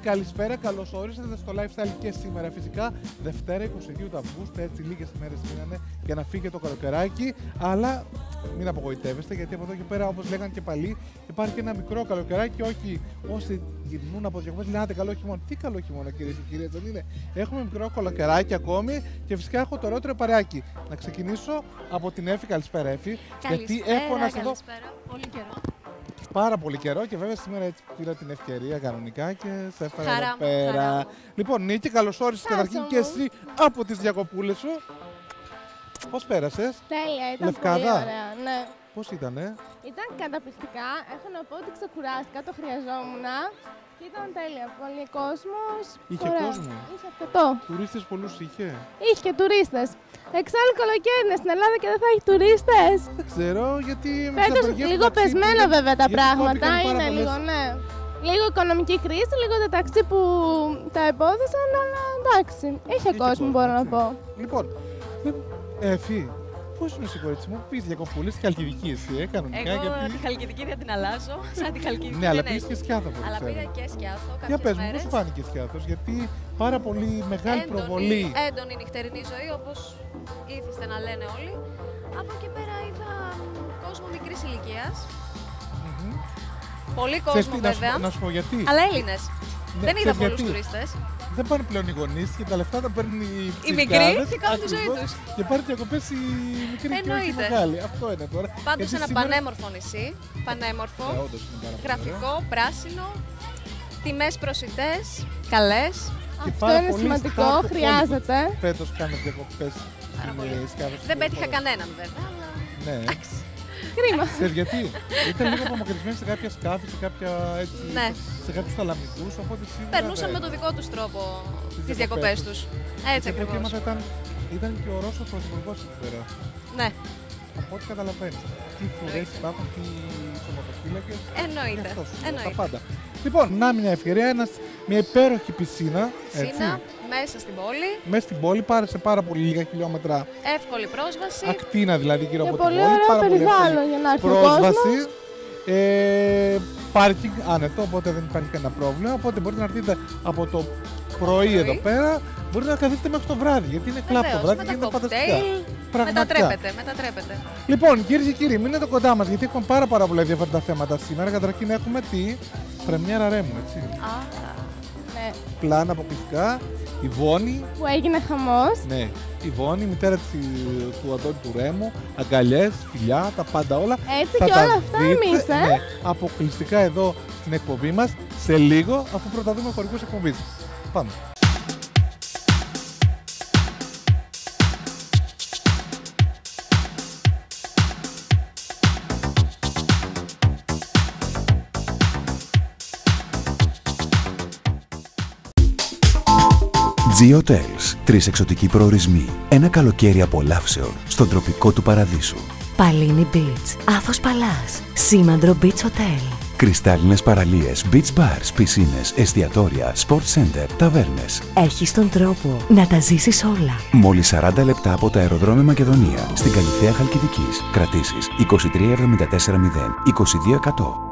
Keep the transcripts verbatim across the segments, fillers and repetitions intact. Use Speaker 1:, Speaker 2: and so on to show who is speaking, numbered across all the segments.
Speaker 1: καλησπέρα, καλώς όρισατε στο lifestyle και σήμερα. Φυσικά Δευτέρα είκοσι δύο Αυγούστου, έτσι λίγες ημέρες μείνανε για να φύγει το καλοκαιράκι. Αλλά μην απογοητεύεστε, γιατί από εδώ και πέρα, όπως λέγανε και παλιοί, υπάρχει ένα μικρό καλοκαιράκι. Όχι όσοι γυρνούν από διακοπές λένε άντε καλό χειμώνα. Τι καλό χειμώνα, κυρίες και κύριοι, δεν είναι. Έχουμε μικρό καλοκαιράκι ακόμη και φυσικά έχω το ωραίο τρεπαράκι. Να ξεκινήσω από την Εύη. Καλησπέρα, Εύη. Γιατί έχω να σε δω.
Speaker 2: Πολύ καιρό.
Speaker 1: Πάρα πολύ καιρό και βέβαια σήμερα έτσι πήρα την ευκαιρία κανονικά και σε έφερα
Speaker 2: Χαρά
Speaker 1: εδώ
Speaker 2: μου,
Speaker 1: πέρα.
Speaker 2: χαρά μου.
Speaker 1: Λοιπόν, Νίκη, καλώς όρισες καταρχήν και εσύ από τις διακοπούλες σου. Πώς πέρασες?
Speaker 3: Τέλεια, ήταν
Speaker 1: Λευκάδα.
Speaker 3: πολύ ωραία. Ναι.
Speaker 1: Πώς ήτανε?
Speaker 3: Ήταν καταπληκτικά. Έχω να πω ότι ξεκουράστηκα, το χρειαζόμουν. Και ήταν τέλεια. Πολύ κόσμος.
Speaker 1: Είχε
Speaker 3: ωραία.
Speaker 1: κόσμο?
Speaker 3: Είχε αρκετό.
Speaker 1: Τουρίστες πολλούς είχε?
Speaker 3: Είχε και τουρίστες. Εξάλλου καλοκαίρι είναι στην Ελλάδα και δεν θα έχει τουρίστες.
Speaker 1: Δεν ξέρω γιατί... εμείς
Speaker 3: Φέτος
Speaker 1: απεργία
Speaker 3: λίγο
Speaker 1: του ταξί
Speaker 3: πεσμένα
Speaker 1: πήγαν-
Speaker 3: βέβαια τα
Speaker 1: γιατί
Speaker 3: πράγματα.
Speaker 1: κόπηκαν πάρα
Speaker 3: Είναι
Speaker 1: πολλές-
Speaker 3: λίγο, ναι. Λίγο οικονομική κρίση, λίγο τα ταξί που τα εμπόδισαν, αλλά εντάξει. Είχε
Speaker 1: Είχε
Speaker 3: κόσμο, μπορώ να
Speaker 1: έτσι.
Speaker 3: πω.
Speaker 1: Λοιπόν, Εφη, πώς είναι εσύ κορίτσι μου, πήγες διακοπούλες στη Χαλκιδική εσύ, ε, κανονικά,
Speaker 2: Εγώ
Speaker 1: γιατί...
Speaker 2: τη Χαλκιδική δεν την αλλάζω. Σαν τη Χαλκιδική.
Speaker 1: Ναι, αλλά
Speaker 2: δεν
Speaker 1: πήγες
Speaker 2: έχει.
Speaker 1: και Σκιάθο, από ό,τι
Speaker 2: Αλλά
Speaker 1: ξέρω.
Speaker 2: πήγα και Σκιάθο
Speaker 1: Για
Speaker 2: κάποιες
Speaker 1: πες μου, πώς
Speaker 2: μέρες.
Speaker 1: σου φάνηκε Σκιάθος, γιατί πάρα πολύ μεγάλη
Speaker 2: Έντονη-
Speaker 1: προβολή.
Speaker 2: Έντονη νυχτερινή ζωή, όπως ήθιστε να λένε όλοι. Από εκεί πέρα είδα κόσμο μικρής ηλικίας.
Speaker 1: Μμμ.
Speaker 2: Πολύ
Speaker 1: Ξέρεις
Speaker 2: κόσμο
Speaker 1: τι, να σου,
Speaker 2: βέβαια.
Speaker 1: πω- να σου πω γιατί.
Speaker 2: Αλλά Έλληνες.
Speaker 1: Ναι,
Speaker 2: Δεν είδα
Speaker 1: ξέρεις
Speaker 2: πολλούς
Speaker 1: γιατί.
Speaker 2: τουρίστες.
Speaker 1: Δεν πάνε πλέον οι γονείς και τα λεφτά τα παίρνουν οι
Speaker 2: Οι μικροί
Speaker 1: ψυχάδες,
Speaker 2: και κάνουν τη ζωή
Speaker 1: ακριβώς,
Speaker 2: τους.
Speaker 1: Και πάρουν διακοπές οι μικροί και όχι οι
Speaker 2: Εννοείται.
Speaker 1: μεγάλοι. Αυτό είναι τώρα.
Speaker 2: Πάντως
Speaker 1: Γιατί
Speaker 2: ένα
Speaker 1: σήμερα-
Speaker 2: πανέμορφο νησί. Πανέμορφο.
Speaker 1: Ε, όντως είναι πάρα πολύ
Speaker 2: Γραφικό, πράσινο. Τιμές προσιτές. Καλές.
Speaker 1: Και
Speaker 3: Αυτό
Speaker 1: πάρα
Speaker 3: είναι
Speaker 1: πολύ
Speaker 3: σημαντικό,
Speaker 1: στάρ το
Speaker 3: χρειάζεται.
Speaker 1: Hollywood. Φέτος κάνουμε διακοπές
Speaker 2: Πάρα
Speaker 1: στην
Speaker 2: πολύ.
Speaker 1: ε, Σκιάθος.
Speaker 2: Δεν πέτυχα κανέναν βέβαια. αλλά
Speaker 1: Ναι.
Speaker 2: εντάξει.
Speaker 3: Κρίμα.
Speaker 1: Ξέρεις γιατί. Ήταν λίγο απομακρυσμένοι σε κάποια σκάφη, σε κάποια έτσι,
Speaker 2: Ναι.
Speaker 1: σε κάποιους θαλαμικούς, οπότε σίγουρα
Speaker 2: Περνούσαν
Speaker 1: δεν.
Speaker 2: με τον δικό τους τρόπο τις
Speaker 1: διακοπές
Speaker 2: διακοπές
Speaker 1: τους.
Speaker 2: τους. Έτσι
Speaker 1: Και από ό,τι
Speaker 2: ακριβώς.
Speaker 1: έμαθα ήταν, ήταν και ο Ρώσος πρωθυπουργός εκεί πέρα.
Speaker 2: Ναι,
Speaker 1: Από ό,τι καταλαβαίνεις. Τι φορές υπάρχουν, τι σωματοφύλακες.
Speaker 2: εννοείται.
Speaker 1: Και αυτό σου λέω, τα
Speaker 2: εννοείται.
Speaker 1: πάντα. Λοιπόν, να μια ευκαιρία, ένας, μια υπέροχη πισίνα. Έτσι,
Speaker 2: Πισίνα, μέσα στην πόλη,
Speaker 1: μέσα στην πόλη, πάρε σε πάρα πολύ λίγα χιλιόμετρα
Speaker 2: εύκολη πρόσβαση.
Speaker 1: ακτίνα δηλαδή γύρω
Speaker 3: Και
Speaker 1: από την
Speaker 3: πολύ
Speaker 1: πόλη.
Speaker 3: ωραίο
Speaker 1: Πάρα πολύ
Speaker 3: περιβάλλον
Speaker 1: εύκολη
Speaker 3: για να έρθει ο
Speaker 1: πρόσβαση.
Speaker 3: κόσμος.
Speaker 1: Ε, πάρκινγκ άνετο, οπότε δεν υπάρχει κανένα πρόβλημα. Οπότε μπορείτε να έρθετε από το πρωί εδώ πέρα. Μπορείτε να καθίσετε μέχρι το βράδυ, γιατί είναι κλαπ το
Speaker 2: Βεβαίως,
Speaker 1: βράδυ
Speaker 2: με
Speaker 1: και
Speaker 2: τα
Speaker 1: είναι φανταστικά.
Speaker 2: κοκτέιλ,
Speaker 1: Πραγματικά.
Speaker 2: μετατρέπεται, μετατρέπεται.
Speaker 1: Λοιπόν, κυρίες και κύριοι, μείνετε κοντά μας, γιατί έχουμε πάρα, πάρα πολλά ενδιαφέροντα θέματα σήμερα. Καταρχήν έχουμε τη πρεμιέρα Ρέμου, έτσι.
Speaker 2: Α,
Speaker 3: Ναι,
Speaker 1: Πλάνα αποκλειστικά. Η Βόνη,
Speaker 3: που έγινε χαμός.
Speaker 1: ναι, η Βόνη, η μητέρα της, του Αντώνη του Ρέμου, αγκαλιές, φιλιά, τα πάντα όλα.
Speaker 3: Έτσι
Speaker 1: Θα
Speaker 3: και
Speaker 1: τα
Speaker 3: όλα αυτά
Speaker 1: δείτε,
Speaker 3: εμείς, ε.
Speaker 1: ναι, αποκλειστικά εδώ στην εκπομπή μας, σε λίγο, αφού πρώτα δούμε χορηγούς εκπομπής. Πάμε.
Speaker 4: G Hotels. Τρεις εξωτικοί προορισμοί. Ένα καλοκαίρι απολαύσεων στον τροπικό του παραδείσου.
Speaker 5: Παλίνι Beach, Άφος Παλάς, Σήμαντρο Beach Hotel.
Speaker 4: Κρυστάλλινες παραλίες, beach bars, πισίνες, εστιατόρια, sport center, ταβέρνες.
Speaker 5: Έχεις τον τρόπο να τα ζήσεις όλα.
Speaker 4: Μόλις σαράντα λεπτά από το αεροδρόμιο Μακεδονία, στην Καλυθέα Χαλκιδικής. Κρατήσεις είκοσι τρία εβδομήντα τέσσερα μηδέν είκοσι δύο εκατό.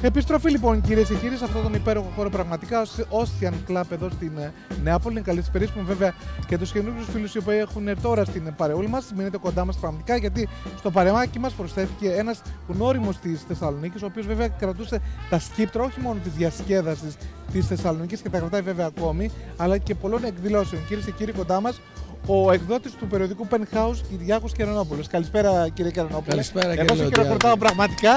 Speaker 1: Επιστροφή λοιπόν, κυρίες και κύριοι, σε αυτόν τον υπέροχο χώρο. Πραγματικά, Ocean Club εδώ στην Νεάπολη. Είναι καλή τη περίπτωση βέβαια και του καινούριου φίλου οι οποίοι έχουν τώρα στην παρεούλη μας. Μείνετε κοντά μας πραγματικά, γιατί στο παρεμάκι μας προσθέθηκε ένας γνώριμος της Θεσσαλονίκης, ο οποίος βέβαια κρατούσε τα σκύπτρα όχι μόνο της διασκέδασης της Θεσσαλονίκης και τα κρατάει βέβαια ακόμη, αλλά και πολλών εκδηλώσεων. Κυρίες και κύριοι, κοντά μας ο εκδότης του περιοδικού Penthouse, Κυριάκος Κερανόπουλος. Καλησπέρα, κύριε Κερανόπουλε.
Speaker 6: Καλησπέρα, κύριε
Speaker 1: Εγώ σε
Speaker 6: Λοντιάδη.
Speaker 1: χειροκροτάω πραγματικά,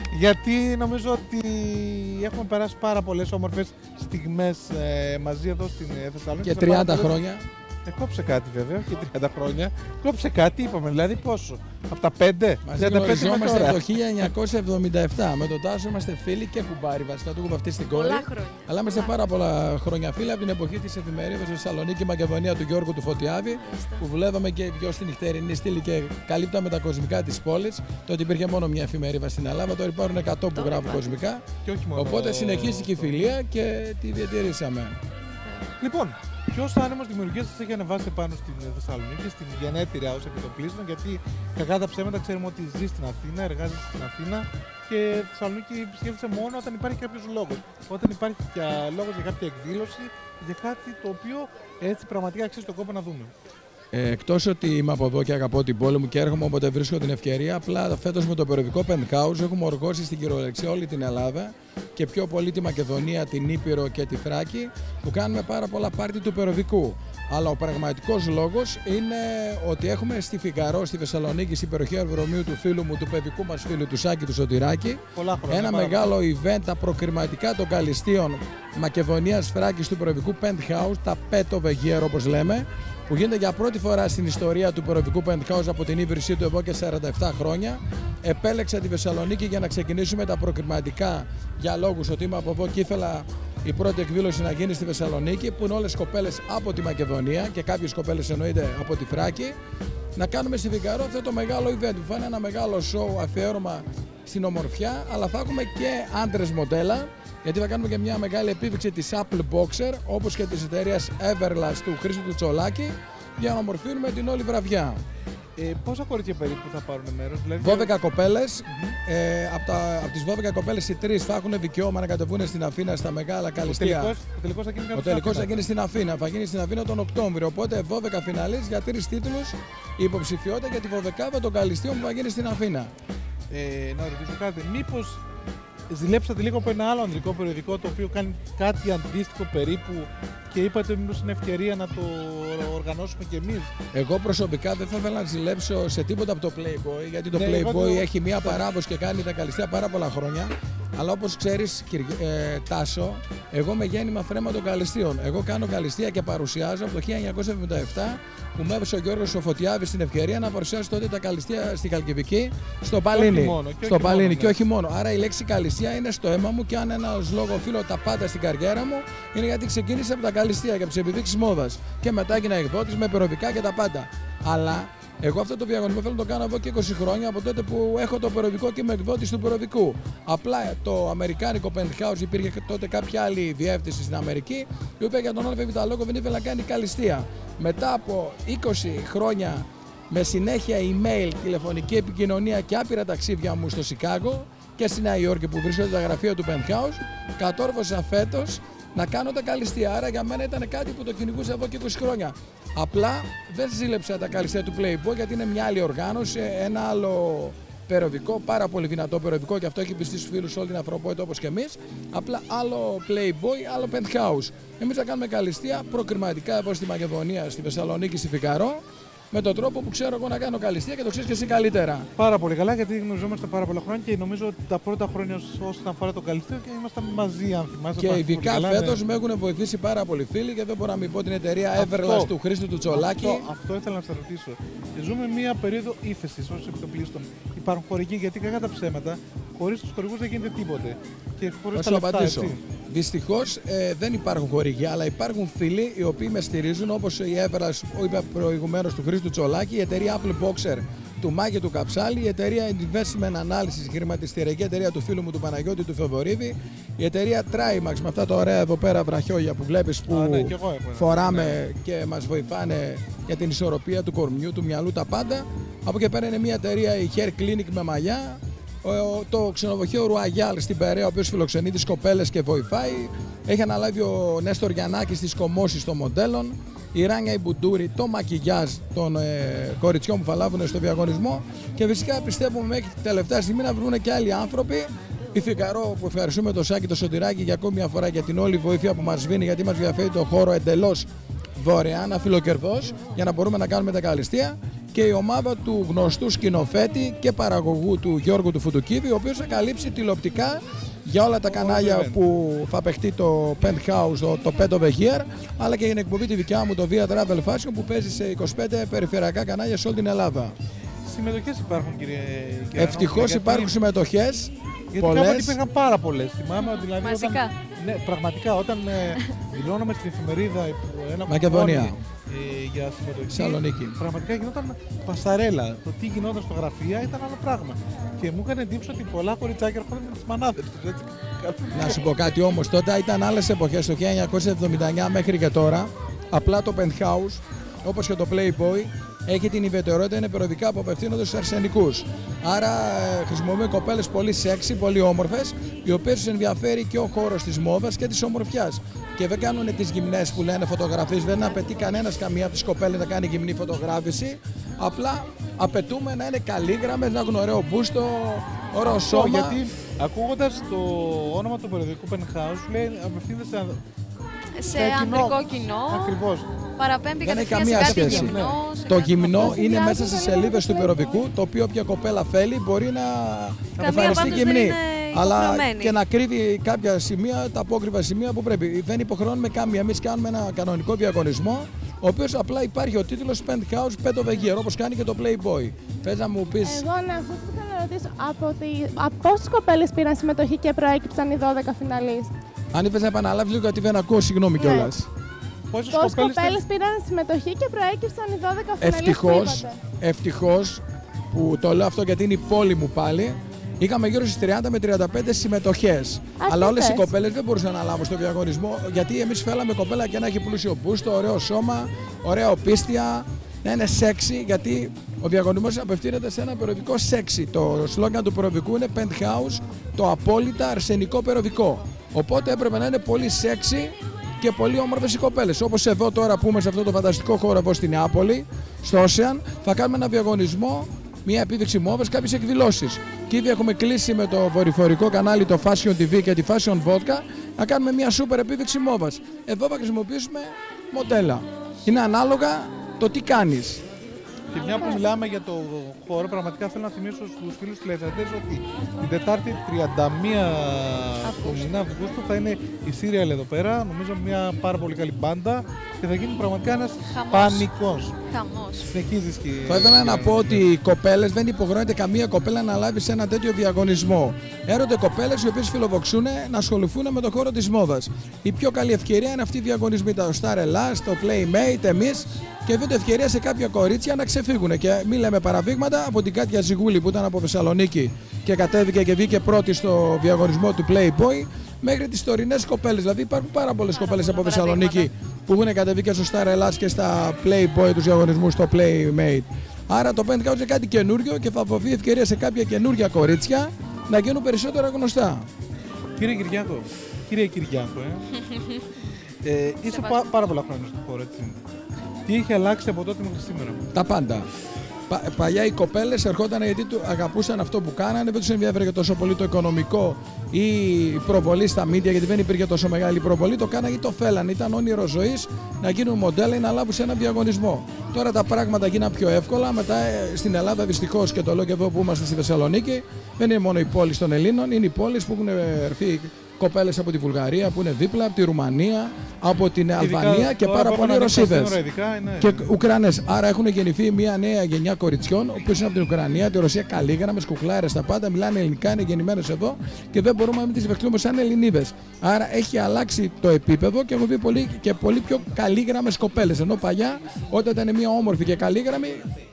Speaker 1: γιατί νομίζω ότι έχουμε περάσει πάρα πολλές όμορφες στιγμές ε, μαζί εδώ στην ε, Θεσσαλονίκη.
Speaker 6: Και
Speaker 1: σε πάρα
Speaker 6: τριάντα
Speaker 1: πολλές-
Speaker 6: χρόνια.
Speaker 1: Ε, κόψε κάτι βέβαια, και τριάντα χρόνια. Κόψε κάτι, είπαμε, δηλαδή πόσο. Από τα πέντε.
Speaker 6: Μαζί
Speaker 1: τριάντα πέντε με
Speaker 6: γνωριζόμαστε
Speaker 1: τώρα.
Speaker 6: από το χίλια εννιακόσια εβδομήντα επτά. Με τον Τάσο είμαστε φίλοι και κουμπάρι, βασικά του έχουμε αυτή στην κόρη.
Speaker 2: Πολλά χρόνια.
Speaker 6: Αλλά είμαστε πάρα πολλά χρόνια φίλοι από την εποχή της εφημερίδας Θεσσαλονίκη Μακεδονία του Γιώργου του Φωτιάδη, που δουλεύαμε και οι δυο στην νυχτερινή στήλη και καλύπταμε τα κοσμικά της πόλης. Τότε υπήρχε μόνο μια εφημερίδα στην Ελλάδα, τώρα υπάρχουν εκατό που
Speaker 2: Τώρα
Speaker 6: γράφουν
Speaker 2: υπάρχει.
Speaker 6: κοσμικά.
Speaker 1: Και όχι μόνο.
Speaker 6: Οπότε συνεχίστηκε η φιλία και τη διατηρήσαμε.
Speaker 1: Λοιπόν, ποιος άνεμος δημιουργίας σας έχει ανεβάσει πάνω στην Θεσσαλονίκη, στην γενέτειρια ως επιτοπλίστων, γιατί κακά τα ψέματα ξέρουμε ότι ζει στην Αθήνα, εργάζεται στην Αθήνα και η Θεσσαλονίκη επισκέφτεται μόνο όταν υπάρχει κάποιος λόγος. Όταν υπάρχει και λόγος για κάποια εκδήλωση, για κάτι το οποίο έτσι πραγματικά αξίζει τον κόπο να δούμε.
Speaker 6: Ε, εκτός ότι είμαι από εδώ και αγαπώ την πόλη μου και έρχομαι όποτε βρίσκω την ευκαιρία, απλά φέτος με το περιοδικό Penthouse έχουμε οργώσει στην κυριολεξία όλη την Ελλάδα και πιο πολύ τη Μακεδονία, την Ήπειρο και τη Θράκη, που κάνουμε πάρα πολλά πάρτι του περιοδικού. Αλλά ο πραγματικός λόγος είναι ότι έχουμε στη Φιγαρό, στη Θεσσαλονίκη, στην περιοχή αεροδρομίου του φίλου μου, του παιδικού μας φίλου του Σάκη του Σωτηράκη,
Speaker 1: Πολλά χρόνια.
Speaker 6: ένα
Speaker 1: πάρα
Speaker 6: μεγάλο event, τα προκριματικά των καλυστείων Μακεδονίας Θράκης του περιοδικού Penthouse, τα Pet of the Year όπως λέμε, που γίνεται για πρώτη φορά στην ιστορία του περιοδικού Penthouse από την ίδρυσή του εδώ και σαράντα επτά χρόνια. Επέλεξα τη Θεσσαλονίκη για να ξεκινήσουμε τα προκριματικά για λόγους ότι είμαι από εδώ και ήθελα η πρώτη εκδήλωση να γίνει στη Θεσσαλονίκη, που είναι όλες κοπέλες από τη Μακεδονία και κάποιες κοπέλες εννοείται από τη Θράκη. Να κάνουμε στη Φιγαρό αυτό το μεγάλο event που θα είναι ένα μεγάλο show αφιέρωμα στην ομορφιά, αλλά θα έχουμε και άντρες μοντέλα, γιατί θα κάνουμε και μια μεγάλη επίδειξη της Apple Boxer, όπως και της εταιρείας Everlast του Χρήστου του Τσολάκη, για να ομορφύνουμε την όλη βραδιά.
Speaker 1: Ε, πόσα κορίτσια περίπου θα πάρουν μέρος, δηλαδή.
Speaker 6: δώδεκα κοπέλες, ε, από, τα, από τις δώδεκα κοπέλες οι τρεις θα έχουν δικαίωμα να κατεβούν στην Αθήνα στα μεγάλα
Speaker 1: Ο
Speaker 6: καλυστεία.
Speaker 1: τελικός, ο τελικός θα γίνει κάτω
Speaker 6: Ο
Speaker 1: στην
Speaker 6: τελικός θα
Speaker 1: Αθήνα.
Speaker 6: γίνει στην Αθήνα. Θα γίνει στην Αθήνα τον Οκτώβριο. Οπότε δώδεκα φιναλίστ για τρεις τίτλους, η υποψηφιότητα για τη δωδεκάδα των καλυστείων που θα γίνει στην Αθήνα.
Speaker 1: Ε, να ρωτήσω κάτι, μήπως ζηλέψατε λίγο από ένα άλλο ανδρικό περιοδικό το οποίο κάνει κάτι αντίστοιχο περίπου και είπατε μήπως είναι ευκαιρία να το οργανώσουμε κι εμείς.
Speaker 6: Εγώ προσωπικά δεν θα ήθελα να ζηλέψω σε τίποτα από το Playboy, γιατί το
Speaker 1: Ναι, εγώ
Speaker 6: Playboy
Speaker 1: το-
Speaker 6: έχει μία παράδοση και κάνει τα καλυστεία πάρα πολλά χρόνια. Αλλά όπως ξέρεις, κύριε, ε, Τάσο, εγώ με γέννημα θρέμα των καλυστείων. Εγώ κάνω καλυστεία και παρουσιάζω από το χίλια εννιακόσια εβδομήντα επτά, που με έδωσε ο Γιώργος ο Φωτιάδης στην ευκαιρία να παρουσιάσει τότε τα καλυστεία στη Χαλκιδική, στο Παλίνι.
Speaker 1: μόνο, και
Speaker 6: στο
Speaker 1: όχι
Speaker 6: Παλίνι
Speaker 1: μόνο,
Speaker 6: και
Speaker 1: ναι.
Speaker 6: όχι μόνο. Άρα η λέξη καλυστεία είναι στο αίμα μου, και αν ένα λόγο οφείλω τα πάντα στην καριέρα μου, είναι γιατί ξεκίνησα από τα καλυστεία και από τις επιδείξεις μόδας. Και μετά έγινα εκδότης με περιοδικά και τα πάντα. Αλλά εγώ αυτό το διαγωνισμό θέλω να το κάνω εδώ και είκοσι χρόνια, από τότε που έχω το περιοδικό και είμαι εκδότης του περιοδικού. Απλά το αμερικάνικο Penthouse, υπήρχε τότε κάποια άλλη διεύθυνση στην Αμερική, η οποία για τον ΑΒ λόγο δεν ήθελε να κάνει καλυστεία. Μετά από είκοσι χρόνια με συνέχεια email, τηλεφωνική επικοινωνία και άπειρα ταξίδια μου στο Σικάγο και στη Νέα Υόρκη που βρίσκονται τα γραφεία του Penthouse, κατόρθωσα φέτος να κάνω τα καλυστεία. Άρα για μένα ήταν κάτι που το κυνηγούσα εδώ και είκοσι χρόνια. Απλά δεν ζήλεψα τα καλυστεία του Playboy, γιατί είναι μια άλλη οργάνωση, ένα άλλο περιοδικό, πάρα πολύ δυνατό περιοδικό, και αυτό έχει πιστεί στους φίλους όλη την ανθρωπότητα όπως και εμείς. Απλά άλλο Playboy, άλλο Penthouse. Εμείς θα κάνουμε καλυστεία προκριματικά εδώ στη Μακεδονία, στη Θεσσαλονίκη, στη Φιγαρό, με τον τρόπο που ξέρω εγώ να κάνω καλυστεία και το ξέρεις και εσύ καλύτερα.
Speaker 1: Πάρα πολύ καλά, γιατί γνωριζόμαστε πάρα πολλά χρόνια και νομίζω ότι τα πρώτα χρόνια όσον αφορά το καλυστείο και ήμασταν μαζί, αν θυμάσαι.
Speaker 6: Και
Speaker 1: πάρα
Speaker 6: ειδικά
Speaker 1: πολύ καλά,
Speaker 6: φέτος
Speaker 1: ναι.
Speaker 6: με έχουν βοηθήσει πάρα πολλοί φίλοι, και δεν μπορώ να μην πω την εταιρεία
Speaker 1: Αυτό.
Speaker 6: Everlast του Χρήστου του Τσολάκη.
Speaker 1: Αυτό, αυτό ήθελα να σα ρωτήσω. Ζούμε μία περίοδο ύφεση ω επιτοπλίστων. Υπάρχουν χορηγοί, γιατί κακά τα ψέματα, χωρίς τους χορηγούς δεν γίνεται τίποτε. Και χωρίς
Speaker 6: Θα
Speaker 1: τα
Speaker 6: σου
Speaker 1: λεφτά,
Speaker 6: απαντήσω.
Speaker 1: έτσι.
Speaker 6: Δυστυχώς ε, δεν υπάρχουν χορηγοί, αλλά υπάρχουν φίλοι οι οποίοι με στηρίζουν, όπως η Everlast που είπα προηγουμένως του Χρήστου Τσολάκη, η εταιρεία Apple Boxer του Μάκη του Καψάλη, η εταιρεία Investment Analysis, χρηματιστηριακή εταιρεία του φίλου μου του Παναγιώτη του Θοδωρίδη, η εταιρεία Trimax με αυτά τα ωραία εδώ πέρα βραχιόλια που βλέπεις, που
Speaker 1: Α, ναι, κι εγώ έχω ένα.
Speaker 6: φοράμε
Speaker 1: Ναι.
Speaker 6: και μας βοηθάνε για την ισορροπία του κορμιού, του μυαλού, τα πάντα. Από εκεί πέρα είναι μια εταιρεία, η Hair Clinic με μαλλιά. Το ξενοδοχείο Ρουαγιάλ στην Περαία, ο οποίος φιλοξενεί τις κοπέλες και βοηθάει. Έχει αναλάβει ο Νέστορ Γιαννάκης τις κομμώσεις των μοντέλων. Η Ράνια Ιμπουντούρη το μακιγιάζ των ε, κοριτσιών που θα λάβουν στο διαγωνισμό. Και φυσικά πιστεύουμε μέχρι τη τελευταία στιγμή να βρουν και άλλοι άνθρωποι. Η Φικαρό, που ευχαριστούμε τον Σάκη το Σωτηράκη για ακόμη μια φορά για την όλη βοήθεια που μας δίνει, γιατί μας διαφέρει το χώρο εντελώς δωρεάν, αφιλοκερδός, για να μπορούμε να κάνουμε τα καλυστία. Και η ομάδα του γνωστού σκηνοθέτη και παραγωγού του Γιώργου του Φουτουκίδη, ο οποίος θα καλύψει τηλεοπτικά για όλα τα κανάλια που θα παιχτεί το Penthouse, το, το Pet of the Year, αλλά και για την εκπομπή τη δικιά μου, το Via Travel Fashion, που παίζει σε είκοσι πέντε περιφερειακά κανάλια σε όλη την Ελλάδα.
Speaker 1: Συμμετοχές υπάρχουν, κύριε Κερανό?
Speaker 6: Ευτυχώς
Speaker 1: γιατί...
Speaker 6: υπάρχουν συμμετοχές.
Speaker 1: Γιατί κάποτε υπήρχαν πάρα πολλές. Θυμάμαι δηλαδή.
Speaker 2: Μαζικά.
Speaker 1: Όταν, ναι, πραγματικά όταν ε, δηλώναμε στην εφημερίδα ένα
Speaker 6: Μακεδονία.
Speaker 1: Ε, για συμμετοχή.
Speaker 6: Σαλονίκη.
Speaker 1: Πραγματικά γινόταν πασαρέλα. Το τι γινόταν στο γραφείο ήταν άλλο πράγμα. Και μου έκανε εντύπωση ότι πολλά κοριτσάκια έρχονταν με τις μανάδες τους.
Speaker 6: Να σου πω κάτι όμως, τότε ήταν άλλες εποχές, το χίλια εννιακόσια εβδομήντα εννιά μέχρι και τώρα. Απλά το Penthouse, όπως και το Playboy, έχει την ιδιαιτερότητα, είναι περιοδικά που απευθύνονται στους αρσενικούς. Άρα ε, χρησιμοποιούμε κοπέλες πολύ σεξι, πολύ όμορφες, οι οποίες τους ενδιαφέρει και ο χώρος της μόδας και της ομορφιάς. Και δεν κάνουν τις γυμνές που λένε φωτογραφίες, δεν απαιτεί κανένας καμία από τις κοπέλες να κάνει γυμνή φωτογράφηση. Απλά απαιτούμε να είναι καλήγραμμες, να έχουν ωραίο μπούστο, ωραίο σώμα.
Speaker 1: Γιατί ακούγοντας το όνομα του περιοδικού Penthouse, λέει απευθύνεται σε,
Speaker 2: σε ανδρικό κοινό.
Speaker 1: Ακριβώς.
Speaker 2: Παραπέμπει
Speaker 6: δεν έχει
Speaker 2: κατευθείαν
Speaker 6: καμία
Speaker 2: σε κάτι
Speaker 6: σχέση.
Speaker 2: γυμνό.
Speaker 6: Ναι. Το γυμνό είναι
Speaker 3: Συνδυάζονται
Speaker 6: μέσα στις σελίδες του περιοδικού, το οποίο όποια κοπέλα θέλει μπορεί να εμφανιστεί γυμνή. Αλλά και να κρύβει κάποια σημεία, τα απόκρυβα σημεία που πρέπει. Δεν υποχρεώνουμε καμία. Εμείς κάνουμε ένα κανονικό διαγωνισμό, ο οποίος απλά υπάρχει ο τίτλος Penthouse Pet of the Year, όπως κάνει και το Playboy. Θες να μου πεις?
Speaker 3: Εγώ ναι, αυτό που θέλω να ρωτήσω, από, τη, από πόσες κοπέλες πήραν συμμετοχή και προέκυψαν οι δώδεκα φιναλίστ?
Speaker 6: Αν ήθελες να επαναλάβεις λίγο, γιατί δεν ακούω, συγγνώμη
Speaker 3: Ναι.
Speaker 6: κιόλας.
Speaker 1: Πόσες
Speaker 3: Πόσες
Speaker 1: κοπέλες
Speaker 3: κοπέλες πήραν συμμετοχή και προέκυψαν οι δώδεκα φιναλίστ που
Speaker 6: Ευτυχώς,
Speaker 3: είπατε?
Speaker 6: ευτυχώς που το λέω αυτό, γιατί είναι η πόλη μου πάλι. Είχαμε γύρω στις τριάντα με τριάντα πέντε συμμετοχές. Αλλά όλες οι κοπέλες δεν μπορούσαν να λάβουν στο διαγωνισμό, γιατί εμείς θέλαμε κοπέλα και να έχει πλούσιο μπούστο, ωραίο σώμα, ωραία οπίστια, να είναι σεξι, γιατί ο διαγωνισμός απευθύνεται σε ένα περιοδικό σεξι. Το σλόγγαν του περιοδικού είναι Penthouse, το απόλυτα αρσενικό περιοδικό. Οπότε έπρεπε να είναι πολύ σεξι και πολύ όμορφες οι κοπέλες. Όπως εδώ τώρα που είμαστε σε αυτό το φανταστικό χώρο εδώ στη Νεάπολη, στο Ocean, θα κάνουμε ένα διαγωνισμό, μια επίδειξη μόδας, κάποιες εκδηλώσεις. Και ήδη έχουμε κλείσει με το δορυφορικό κανάλι, το Fashion τι βι και τη Fashion Vodka, να κάνουμε μια σούπερ επίδειξη μόδας. Εδώ θα χρησιμοποιήσουμε μοντέλα. Είναι ανάλογα το τι κάνεις.
Speaker 1: Και μια που μιλάμε για το χώρο, πραγματικά θέλω να θυμίσω στους φίλους τηλεθεατές ότι την Τετάρτη τριάντα μία του μήνα Αυγούστου θα είναι η Serial εδώ πέρα. Νομίζω μια πάρα πολύ καλή μπάντα και θα γίνει πραγματικά ένας πανικός.
Speaker 2: Χαμός.
Speaker 1: Συνεχίζεις και...
Speaker 6: Θα ήθελα να πω ότι οι κοπέλες, δεν υποχρεώνεται καμία κοπέλα να λάβει σε ένα τέτοιο διαγωνισμό. Έρχονται κοπέλες οι οποίες φιλοδοξούν να ασχοληθούν με τον χώρο της μόδας. Η πιο καλή ευκαιρία είναι αυτή η διαγωνισμή, το Star Ελλάς, το Playmate, εμείς, και δίνεται ευκαιρία σε κάποια κορίτσια να ξεφύγουν. Και μην λέμε παραδείγματα από την Κάτια Ζιγούλη που ήταν από Θεσσαλονίκη και κατέβηκε και βγήκε πρώτη στο διαγωνισμό του Playboy, μέχρι τις τωρινές κοπέλες. Δηλαδή υπάρχουν πάρα πολλές κοπέλες από Θεσσαλονίκη που έχουν κατεβεί και στο Star Ελλάς και στα Playboy τους διαγωνισμούς στο Playmate. Άρα το Penthouse είναι κάτι καινούριο και θα δοθεί ευκαιρία σε κάποια καινούργια κορίτσια να γίνουν περισσότερα γνωστά.
Speaker 1: Κύριε Κυριάκο, κύριε Κυριάκο, ε, ε, είσαι πά, πάρα πολλά χρόνια στο χώρο, έτσι. Τι έχει αλλάξει από τότε μέχρι σήμερα?
Speaker 6: Τα πάντα. Πα, παλιά οι κοπέλες ερχόταν γιατί του αγαπούσαν αυτό που κάνανε, δεν τους ενδιαφέρε τόσο πολύ το οικονομικό ή η προβολή στα media, γιατί δεν υπήρχε τόσο μεγάλη προβολή. Το κάνανε γιατί το θέλανε. Ήταν όνειρο ζωής να γίνουν μοντέλα ή να λάβουν σε ένα διαγωνισμό. Τώρα τα πράγματα γίναν πιο εύκολα. Μετά στην Ελλάδα, δυστυχώς, και το λέω και εδώ που είμαστε στη Θεσσαλονίκη, δεν είναι μόνο οι πόλεις των Ελλήνων, είναι οι πόλεις που έχουν έρθει κοπέλες από τη Βουλγαρία, που είναι δίπλα, από τη Ρουμανία, από την Αλβανία και πάρα πολλοί Ρωσίδες και Ουκρανές. Άρα έχουν γεννηθεί μια νέα γενιά κοριτσιών, που είναι από την Ουκρανία, τη Ρωσία, καλήγραμμες, κουκλάρες, τα πάντα, μιλάνε ελληνικά, είναι γεννημένες εδώ και δεν μπορούμε να μην τις δεχτούμε σαν Ελληνίδες. Άρα έχει αλλάξει το επίπεδο και έχουν δει πολύ, και πολύ πιο καλήγραμμες κοπέλες. Ενώ παλιά, όταν ήταν μια όμορφη και καλήγραμμη,